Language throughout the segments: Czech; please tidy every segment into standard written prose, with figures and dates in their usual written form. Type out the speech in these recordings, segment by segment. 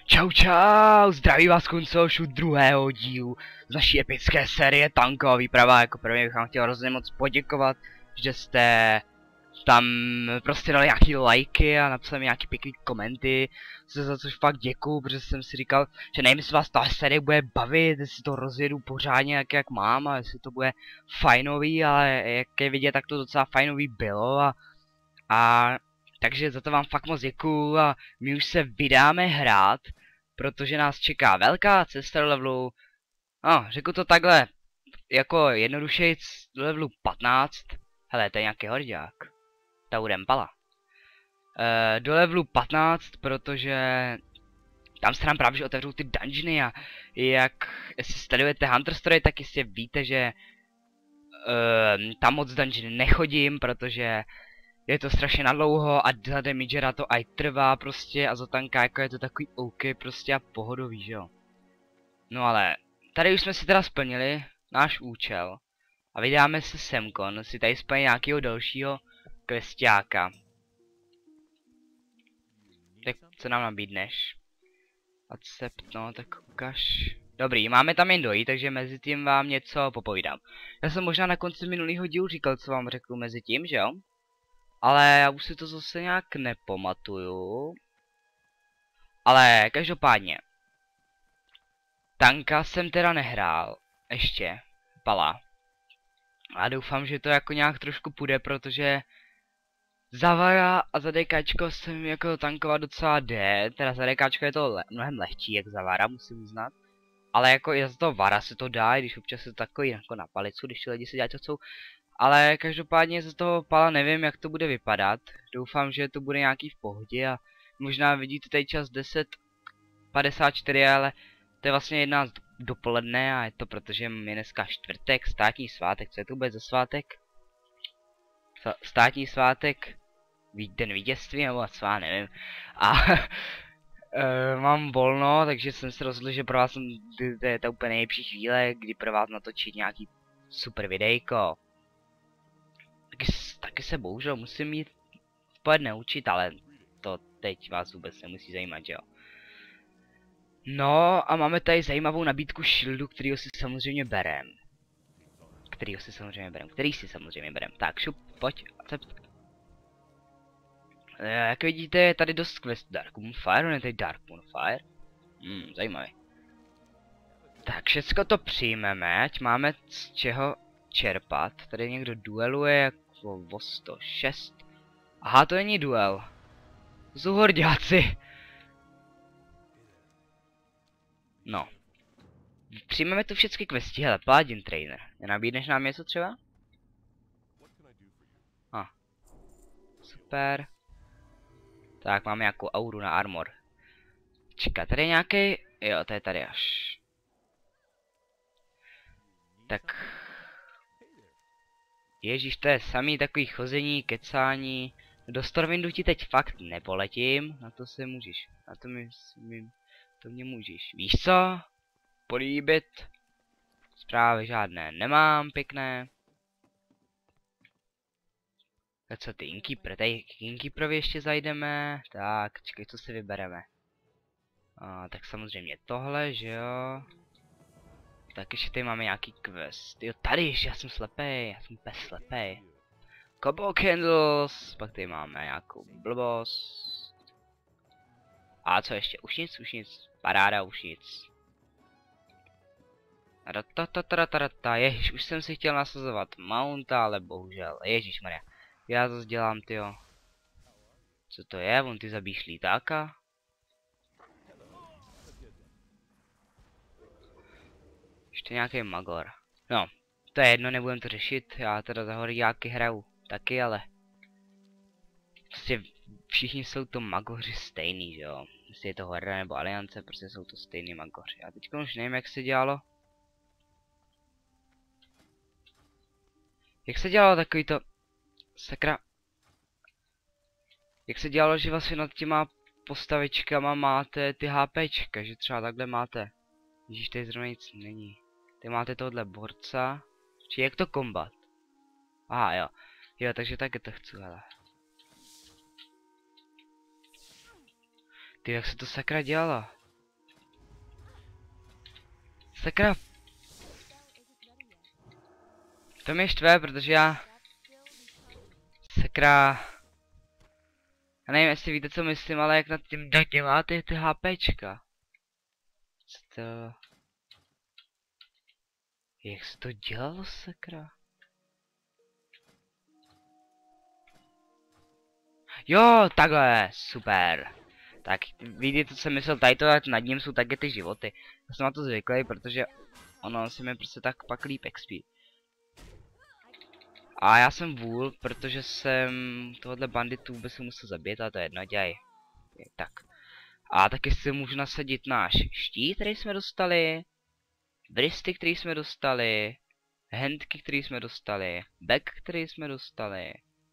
Čau čau, zdraví vás koncošu druhého dílu z naší epické série tanková výprava. Jako první bych vám chtěl hrozně moc poděkovat, že jste tam prostě dali nějaký lajky a napsali mi nějaký pěkný komenty, za což fakt děkuju, protože jsem si říkal, že nevím, jestli vás ta série bude bavit, jestli to rozjedu pořádně jak mám a jestli to bude fajnový, ale jak je vidět, tak to docela fajnový bylo a takže za to vám fakt moc děkuju a my už se vydáme hrát, protože nás čeká velká cesta do levelu, no, řeknu to takhle, jako jednodušejc do levelu 15, hele, to je nějaký horďák, Taurem Pala. Do levelu 15, protože tam se nám právě otevřou ty dungeony a jak jestli sledujete Hunter Story, tak jistě víte, že tam moc dungeony nechodím, protože je to strašně nadlouho a za damagera to aj trvá prostě a za tanka jako je to takový OK prostě a pohodový, že jo. No ale tady už jsme si teda splnili náš účel a vydáme se semkon, si tady splnit nějakého dalšího kvestiáka. Tak co nám nabídneš? Accept, no tak ukaž. Dobrý, máme tam jen dojít, takže mezi tím vám něco popovídám. Já jsem možná na konci minulého dílu říkal, co vám řeknu mezi tím, že jo? Ale já už si to zase nějak nepamatuju. Ale každopádně. Tanka jsem teda nehrál. Ještě. Pala. A doufám, že to jako nějak trošku půjde, protože Zavara a za DKčko jsem jako tankovat docela jde. Teda za DKčko je to mnohem lehčí jak Zavara, musím uznat. Ale jako i za toho Vara se to dá, když občas je to takový jako na palicu, když ty lidi si dělají co chcou. Ale každopádně z toho Pala nevím, jak to bude vypadat. Doufám, že to bude nějaký v pohodě a možná vidíte tady čas 10:54, ale to je vlastně 11 dopoledne a je to protože je dneska čtvrtek, státní svátek. Co je to vůbec za svátek? Státní svátek, den vítězství nebo svá, nevím. A mám volno, takže jsem se rozhodl, že pro vás to je ta úplně nejlepší chvíle, kdy pro vás natočit nějaký super videjko. Taky se bohužel musím jít pojedne učit, ale to teď vás vůbec nemusí zajímat, že jo. No a máme tady zajímavou nabídku shieldu, který si samozřejmě berem. Který si samozřejmě berem. Tak šup, pojď, accept. Jak vidíte, je tady dost quest Dark Moonfire, je tady Dark Moonfire. Zajímavý. Tak všecko to přijmeme, ať máme z čeho čerpat. Tady někdo dueluje jako o 106. Aha, to není duel. To jsou horďáci. No. Přijmeme tu všechny questy, hele, Paladin Trainer. Nenabídneš nám něco třeba? Super. Tak, máme nějakou auru na armor. Čeká, tady je nějaký. Jo, to je tady až. Tak. Ježíš, to je samý takový chození, kecání. Do Stormwindu ti teď fakt nepoletím. Na to se můžeš. Na to to mě můžeš. Víš co? Políbit. Zprávy žádné nemám, pěkné. Tak co ty Innkeeper? Tady k Innkeeperovi ještě zajdeme. Tak, čekaj, co si vybereme. Tak samozřejmě tohle, že jo. Tak ještě tady máme nějaký quest. Jo, tady ještě, já jsem slepej, já jsem bez slepej. Cobalt Candles, pak tady máme nějakou blbost. A co ještě? Už nic. Paráda, už nic. Ježiš, už jsem si chtěl nasazovat Mounta, ale bohužel. Ježišmarja. Já zase dělám, tyjo. Co to je? On ty zabíš lítáka? Ještě nějaký magor. No, to je jedno, nebudem to řešit. Já teda za horďáky hraju taky, ale prostě všichni jsou to magoři stejný, že jo. Jestli je to Horda nebo Aliance, prostě jsou to stejný magoři. Já teďka už nevím, jak se dělalo. Jak se dělalo takový to... Sakra. Jak se dělalo, že vlastně nad těma postavičkama máte ty HPčka, že třeba takhle máte. Ježíš, tady zrovna nic není. Tady máte tohle borca. Či jak to kombat? Aha, jo. Jo, takže taky to chci, hele. Ty, jak se to sakra dělala? Sakra. To mě štve, protože já... Sakra. Já nevím, jestli víte, co myslím, ale jak nad tím děláte ty HPčka. Co to... Jak se to dělalo, sakra? Jo, takhle, super. Tak, vidíte, co jsem myslel, tady to, nad ním jsou taky ty životy. Já jsem na to zvyklý, protože ono si mi prostě tak pak líp XP. A já jsem vůl, protože jsem tohohle banditu vůbec musel zabít, ale to je jedno, dělej. Tak. A taky si můžu nasadit náš štít, který jsme dostali. Bristy, který jsme dostali. Handky, který jsme dostali. Back, který jsme dostali.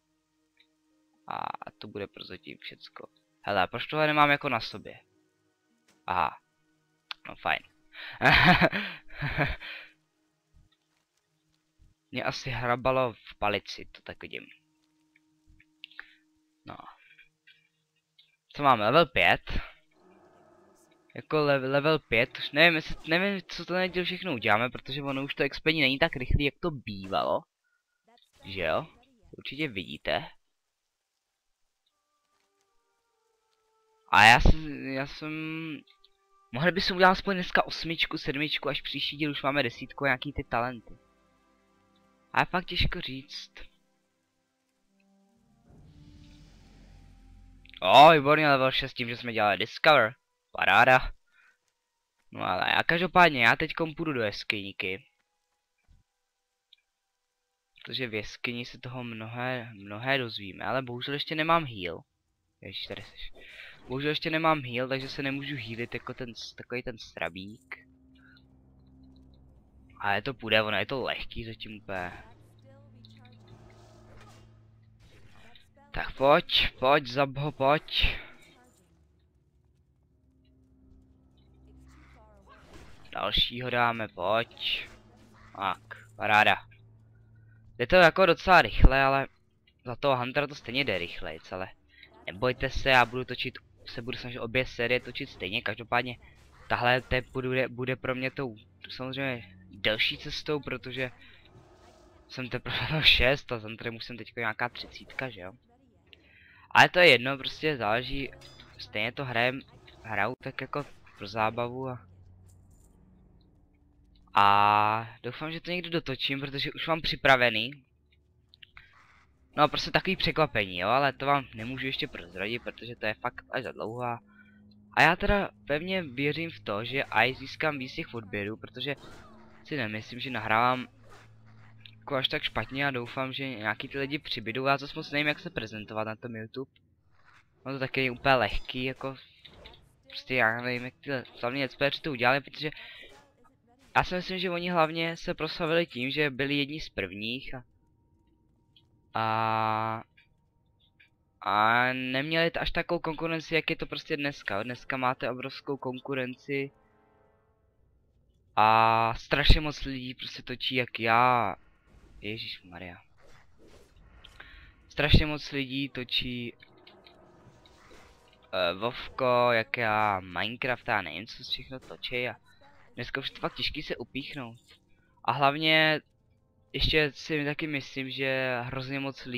A to bude prozatím všecko. Hele, proč tohle nemám jako na sobě? Aha. No fajn. Mě asi hrabalo v palici, to tak vidím. No. Co máme? Level 5. Jako level 5, už nevím, co to neděl všechno uděláme, protože ono už to expení není tak rychlý, jak to bývalo. Že jo? Určitě vidíte. A já jsem... Mohli bychom udělat aspoň dneska 8, 7, až příští díl už máme 10 nějaký ty talenty. A je fakt těžko říct. Výborně level 6 tím, že jsme dělali Discover. Paráda. No ale každopádně já teďkom půjdu do jeskyníky. Protože v jeskyni se toho mnohé dozvíme, ale bohužel ještě nemám heal. Ježiš, tady seš. Bohužel ještě nemám heal, takže se nemůžu healit jako takový ten strabík. Ale to půjde, ono je to lehký zatím úplně. Tak pojď, Zabho, pojď. Dalšího dáme, pojď. Tak, paráda. Jde to jako docela rychle, ale za toho Huntera to stejně jde rychlejc, ale nebojte se, já budu budu snažit obě série točit stejně, každopádně tahle bude pro mě tou samozřejmě delší cestou, protože jsem teprve 6 a Hunterem už jsem teďko nějaká 30, že jo. Ale to je jedno, prostě záleží, stejně to hraju tak jako pro zábavu a doufám, že to někdy dotočím, protože už mám připravený. No prostě takový překvapení, jo, ale to vám nemůžu ještě prozradit, protože to je fakt až za dlouho. A já teda pevně věřím v to, že aj získám víc těch odběrů, protože si nemyslím, že nahrávám jako až tak špatně a doufám, že nějaký ty lidi přibydou. Já zase moc nevím, jak se prezentovat na tom YouTube. No to taky je úplně lehký, jako prostě já nevím, jak ty hlavní let's playeři to udělali, protože já si myslím, že oni hlavně se proslavili tím, že byli jedni z prvních a neměli až takovou konkurenci, jak je to prostě dneska. Dneska máte obrovskou konkurenci a strašně moc lidí prostě točí jak já. Ježišmarja. Strašně moc lidí točí Vovko, jak já, Minecraft a nevím, co všechno točí a dneska už je to fakt těžký se upíchnout. A hlavně ještě si taky myslím, že hrozně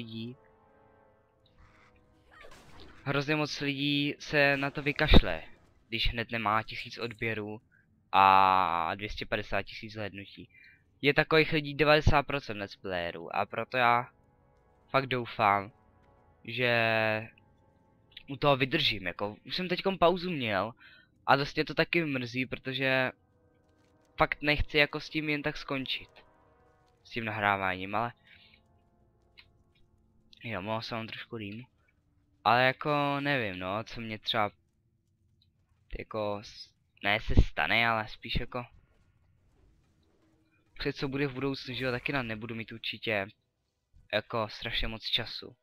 moc lidí se na to vykašle, když hned nemá 1000 odběrů a 250 000 zhlédnutí. Je takových lidí 90% let's playerů a proto já fakt doufám, že u toho vydržím, jako už jsem teďkom pauzu měl a dost mě to taky mrzí, protože fakt nechci jako s tím jen tak skončit. S tím nahráváním, ale jo, mohl jsem trošku rýmu. Ale jako nevím, no, co mě třeba jako ne se stane, ale spíš jako před co bude v budoucnu, že jo, taky nebudu mít určitě jako strašně moc času.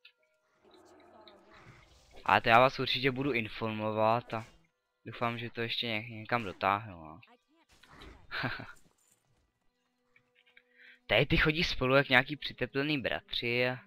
A to já vás určitě budu informovat a doufám, že to ještě někam dotáhnu, no. Tady ty chodí spolu jak nějaký přiteplený bratři a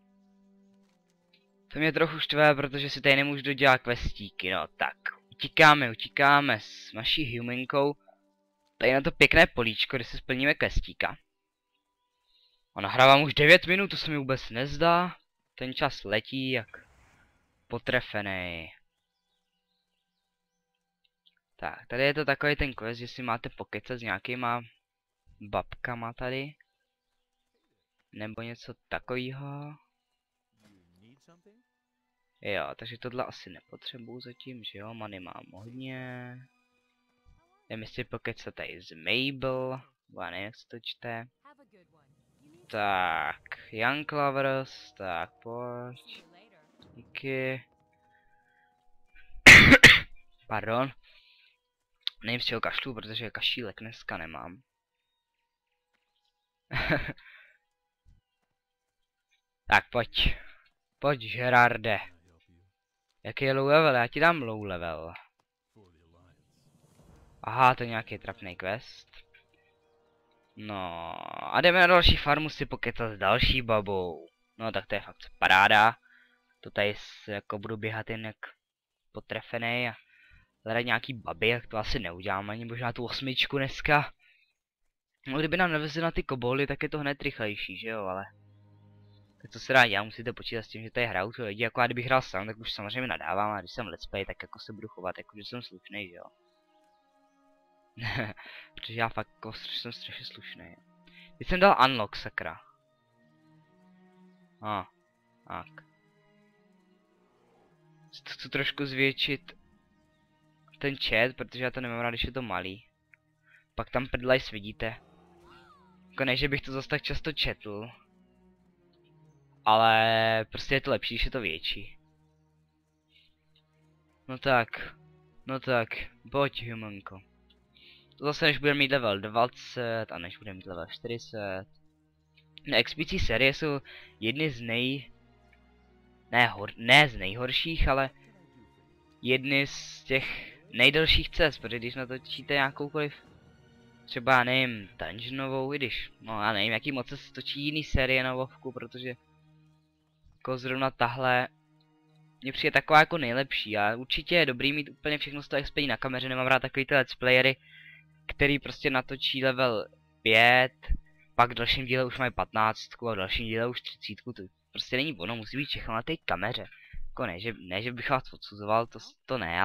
to mě trochu štve, protože si tady nemůžu dodělat questíky, no tak. Utíkáme s naší humankou. tady na to pěkné políčko, kde si splníme questíka. A nahrávám už 9 minut, to se mi vůbec nezdá. Ten čas letí jak potrefený. Tak, tady je to takový ten quest, že si máte pokecat s nějakýma babkama tady. Nebo něco takového. Jo, takže tohle asi nepotřebuju zatím, že jo, many mám hodně. Jdeme si pokecat tady z Mabel, já nevím, jak se to čte. Tak, Young Lovers, tak pojď. Díky. Pardon. Nevím, z čeho kašlu, protože kašílek dneska nemám. Tak pojď. Pojď, Gerarde. Jaký je low level? Já ti dám low level. Aha, to je nějaký trapný quest. No, a jdeme na další farmu si pokecat s další babou. No tak to je fakt paráda. To tady jako budu běhat jen jak potrefený a hledat nějaký baby, jak to asi neudělám, ani možná tu 8 dneska. No kdyby nám nevezli na ty koboldy, tak je to hned rychlejší, že jo, ale... Tak co se dá dělat, musíte počítat s tím, že tady hrajou lidi, jako já kdybych hrál sám, tak už samozřejmě nadávám, a když jsem let's play, tak jako se budu chovat, jako že jsem slušnej, že jo. Protože já fakt jako jsem strašně slušnej. Teď jsem dal unlock, sakra. Tak. Chci trošku zvětšit ten chat, protože já to nemám rád, když je to malý. Pak tam prdlajs vidíte. Jako ne, že bych to zase tak často četl. Ale prostě je to lepší, když je to větší. No tak, pojď humanko. To zase než budeme mít level 20 a než budeme mít level 40. No, XPC série jsou jedny z ne z nejhorších, ale jedny z těch nejdelších cest, protože když natočíte nějakoukoliv, třeba já nevím, dungeonovou, i když, no já nevím, jaký moc se točí jiný série na WoWku, protože jako zrovna tahle mně přijde taková jako nejlepší a určitě je dobrý mít úplně všechno z toho XP na kameře, nemám rád takový ty let's playery, který prostě natočí level 5, pak v dalším díle už mají 15 a v dalším díle už 30, to prostě není ono, musí být všechno na té kameře. Jako ne, že bych vás odsuzoval, to ne,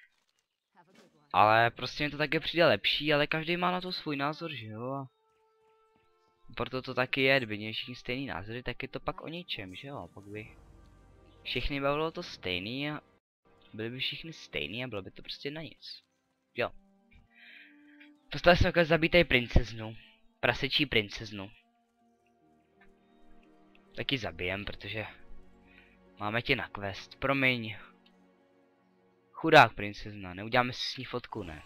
ale prostě mi to také přijde lepší, ale každý má na to svůj názor, že jo? Proto to taky je, kdyby měli všichni stejný názory, tak je to pak o ničem, že jo? Pak by všichni bavilo to stejný a byli by všichni stejný a bylo by to prostě na nic. Jo. Dostali jsme jako zabítej princeznu. Prasečí princeznu. Taky zabijem, protože máme tě na quest. Promiň. Chudák princezna, neuděláme si s ní fotku, ne?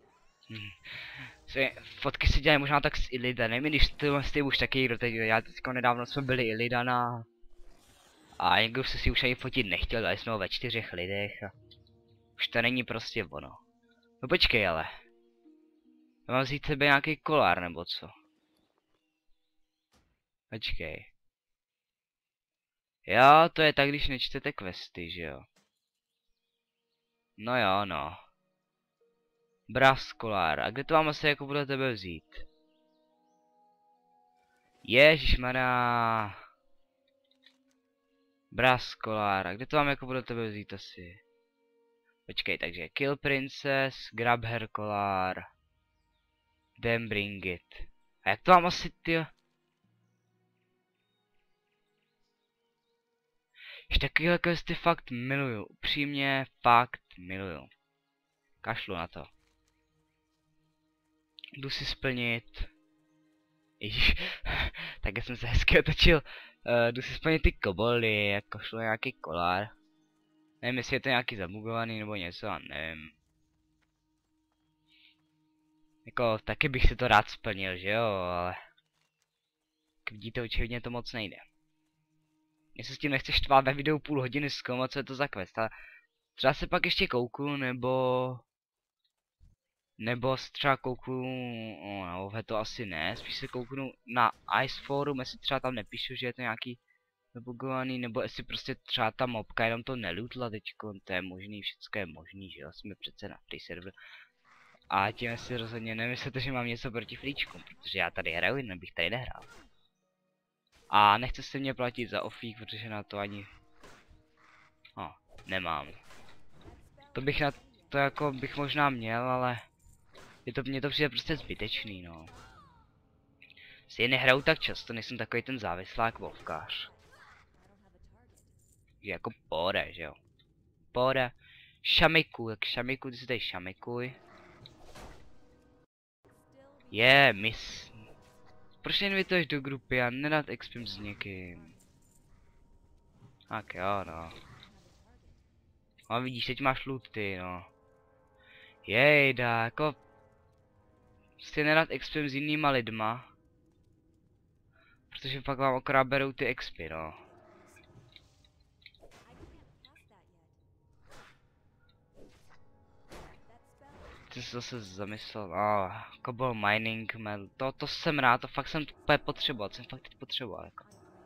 Fotky si dělají možná tak s Illidanem, když ty už taky někdo teď, já teďko nedávno jsme byli Illidana. A někdo se si už ani fotit nechtěl, dali jsme ho ve 4 lidech a už to není prostě ono. No počkej ale. Já mám vzít sebe nějaký kolár nebo co? Počkej. Jo, to je tak, když nečtete questy, že jo? No jo, no. Brass kolár. A kde to mám asi jako bude tebe vzít? Ježišmarja. Brass kolár. A kde to mám jako bude tebe vzít asi? Počkej, takže kill princess, grab her kolár. Then bring it. A jak to mám asi, tyjo? Ještě takovýhle questy fakt miluju. Upřímně fakt miluju. Kašlu na to. Jdu si splnit. Ježiš, tak jsem se hezky otočil. Jdu si splnit ty koboldy, jako šlo nějaký kolár. Nevím, jestli je to nějaký zabugovaný nebo něco, a nevím. Jako, taky bych si to rád splnil, že jo, ale... Jak vidíte, očividně to moc nejde. Jestli s tím nechceš štvát ve videu půl hodiny zkoumat, co je to za quest, ale... Třeba se pak ještě kouknu, nebo třeba kouknu, no, to asi ne, spíš se kouknu na Ice Forum, jestli třeba tam nepíšu, že je to nějaký zabugovaný, nebo jestli prostě třeba ta mobka jenom to nelutla teďko, to je možný, všecko je možný, že jo, jsme přece na free server. A tím si rozhodně nemyslete, že mám něco proti flíčkům, protože já tady hraju, jinak bych tady nehrál. A nechce se mě platit za ofík, protože na to ani... nemám. To bych na to jako bych možná měl, ale... Mně to přijde prostě zbytečný, no. Si nehraju tak často, nejsem takový ten závislák volfkář. Jako pore, že jo. Pore. Šamiku, tak šamiku, ty si tady šamikuj. Miss. Proč neinvituješ do grupy a nedat expim s někým? Tak jo, no. A vidíš, teď máš luty, no. Jejda, jako... Prostě nedat expim s jinýma lidma. Protože pak vám akorát berou ty expy, no. Ty jsi zase zamyslel, Cobble Mining, to jsem rád, to fakt jsem úplně potřeboval, jsem fakt teď potřeboval, jako.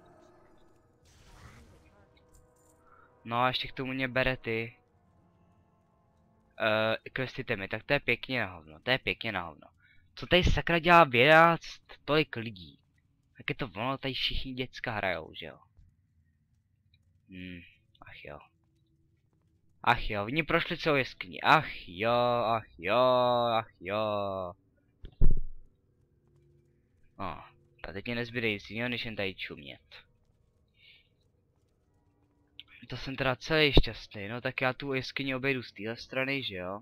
No a ještě k tomu mě bere ty questy temy, tak to je pěkně na hovno, Co tady sakra dělá věda tolik lidí? Tak je to ono, tady všichni děcka hrajou, že jo? Ach jo, oni prošli celou jeskyni, ach jo. A teď mě nezbyde nic jiného, než jen tady čumět. To jsem teda celý šťastný, no tak já tu jeskyni obejdu z téhle strany, že jo?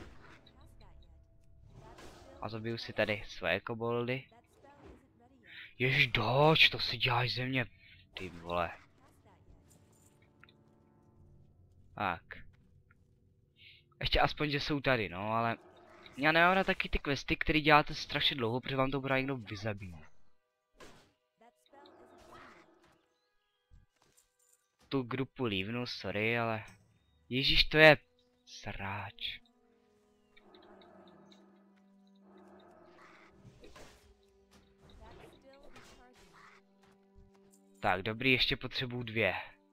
A zabiju si tady své koboldy. Ježiš, doč, to si děláš ze mě, ty vole. Tak. Ještě aspoň, že jsou tady, no, ale... Já nemám na taky ty questy, které děláte strašně dlouho, protože vám to bude někdo vyzabít. Tu grupu lívnu, sorry, ale... Ježíš, to je... sráč. Tak, dobrý, ještě potřebuju 2.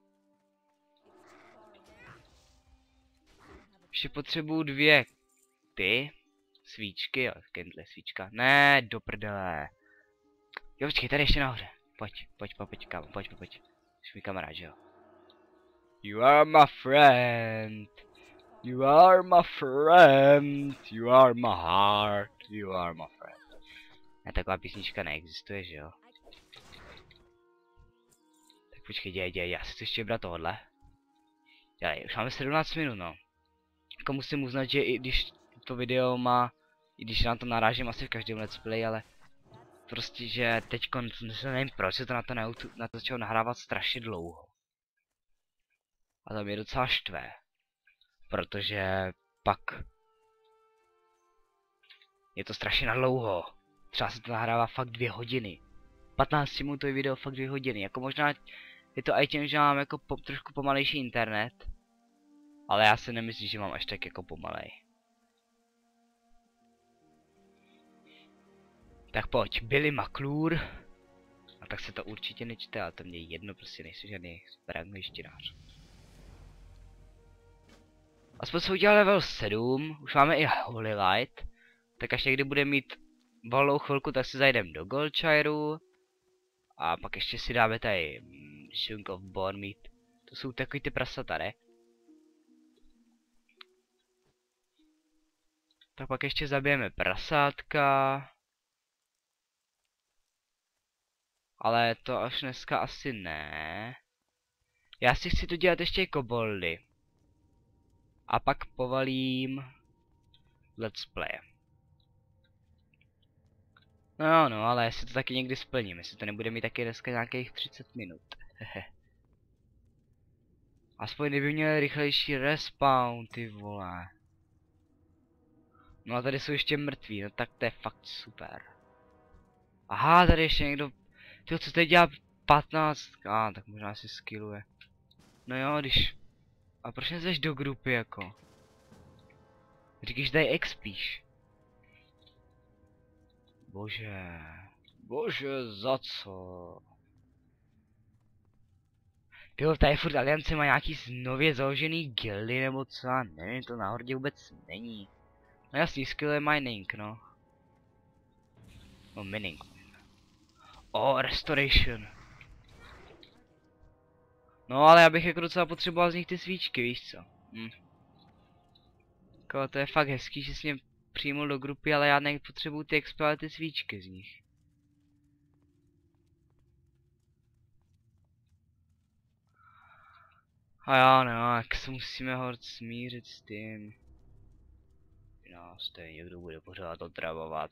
Ještě potřebuju 2 ty svíčky, jo, kendle svíčka. Ne, do prdele. Jo, počkej, tady ještě nahoře. Pojď, kámo, pojď. Jsi mi kamarád, že jo? You are my friend. You are my friend. You are my heart. You are my friend. Ne, taková písnička neexistuje, že jo? Tak počkej, děj, já si chci ještě brát tohle. Dělej, už máme 17 minut, no. Jako musím uznat, že i když to video má, i když na to narážím asi v každém let's play, ale prostě, že teďko, nevím proč se to na to začalo nahrávat strašně dlouho. A to mě docela štve. Protože pak je to strašně nadlouho. Třeba se to nahrává fakt 2 hodiny. 15-minutový video fakt 2 hodiny. Jako možná je to i tím, že mám jako trošku pomalejší internet. Ale já si nemyslím, že mám až tak jako pomalej. Tak pojď, Billy McClure. A tak se to určitě nečte, ale to mě jedno, prostě nejsem žádný super angličtinář. Aspoň jsme udělali level 7, už máme i Holy Light. Tak až někdy bude mít volnou chvilku, tak si zajdeme do Goldshireu. A pak ještě si dáme tady Shunk of Bone Meat. To jsou takový ty prasata, ne? Tak pak ještě zabijeme prasátka. Ale to až dneska asi ne. Já si chci tu dělat ještě koboldy. A pak povalím let's play. No, ale jestli to taky někdy splním, jestli to nebude mít taky dneska nějakých 30 minut. Aspoň kdyby měl rychlejší respawn, ty vole. No a tady jsou ještě mrtví, no tak to je fakt super. Aha, tady ještě někdo... Tyjo, co teď dělá 15? Tak možná si skilluje. No jo, když... A proč nezveš do grupy jako? Říkáš, tady expíš. Bože, za co? Tyjo, tady furt Aliance má nějaký nově založený gildy nebo co, já nevím, to na hordě vůbec není. No jasný, skill je mining, no. No mining. Oh, restoration. No ale já bych jako docela potřeboval z nich ty svíčky, víš co? Jako, to je fakt hezký, že jsi mě přijmul do grupy, ale já nepotřebuju ty exploit ty svíčky z nich. A já no, jak se musíme hort smířit s tím. No, stejně někdo bude pořád otravovat.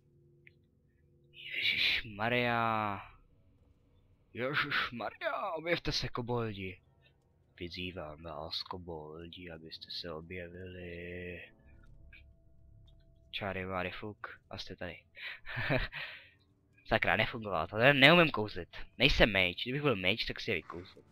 Ježišmarja. Ježišmarja, objevte se, koboldi. Vyzývám vás, koboldi, abyste se objevili. Čáry, váry, fuk. A jste tady. Sakra, nefungovalo to, já neumím kouzlit. Nejsem mage, kdybych byl mage, tak si je vykouzlit.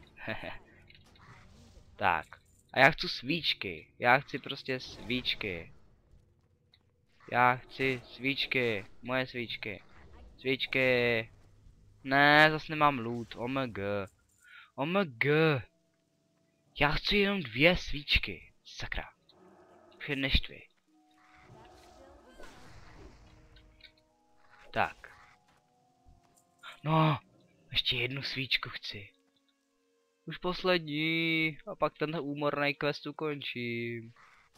Tak. A já chci svíčky. Já chci prostě svíčky. Já chci svíčky. Moje svíčky. Svíčky. Ne, zase nemám loot. OMG. OMG. Já chci jenom 2 svíčky. Sakra. Už je neštvi. Tak. No. Ještě 1 svíčku chci. Už poslední. A pak tenhle úmorný quest ukončím.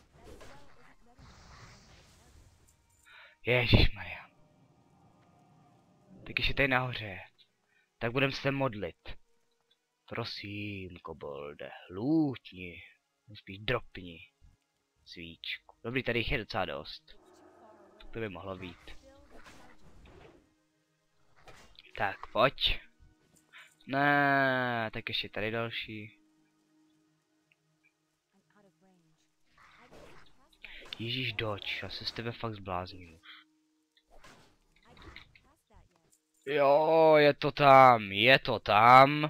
Ježišmarja. Tak ještě tady nahoře. Tak budem se modlit. Prosím, kobolde, lootni. Spíš dropni svíčku. Dobrý, tady jich je docela dost. To by mohlo být. Tak, pojď. Ne, tak ještě tady další. Ježíš doč, já se s tebe fakt zblázním už. Jo, je to tam, je to tam.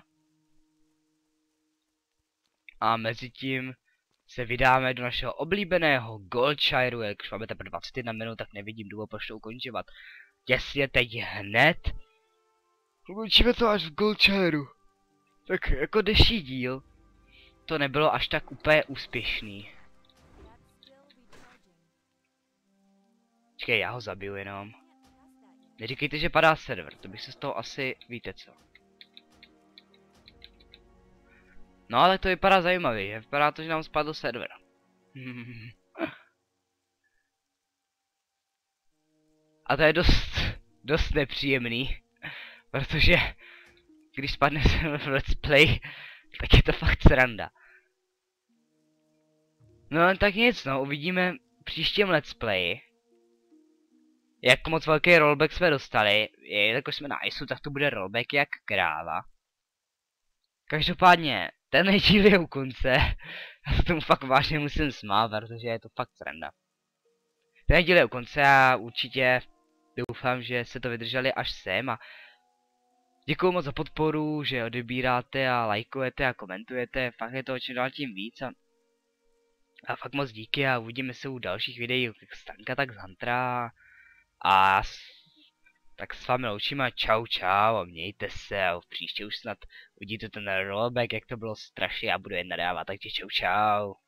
A mezi tím se vydáme do našeho oblíbeného Goldshireu, jak už máme teprve 21 minut, tak nevidím důvod, proč to ukončovat. Těsně teď hned. Ukončíme to až v Goldshireu. Tak jako dnešní díl to nebylo až tak úplně úspěšný. Čekej, já ho zabiju jenom. Neříkejte, že padá server, to bych se z toho asi, víte co. No ale to vypadá zajímavě, že vypadá to, že nám spadl server. A to je dost nepříjemný, protože když spadne server v Let's Play, tak je to fakt sranda. No tak nic, no, uvidíme v příštím Let's Play. Jak moc velký rollback jsme dostali, jakož jsme na ISu, tak to bude rollback jak kráva. Každopádně, ten díl je u konce. Já se tomu fakt vážně musím smát, protože je to fakt sranda. Ten díl je u konce a určitě doufám, že se to vydrželi až sem a děkuju moc za podporu, že odebíráte a lajkujete a komentujete, fakt je to čím dál tím víc a fakt moc díky a uvidíme se u dalších videí, jak Stanka, tak z Huntera a tak s vámi loučím a čau čau a mějte se a příště už snad uvidíte ten rollback, jak to bylo strašně a budu jen nadávat, takže čau čau.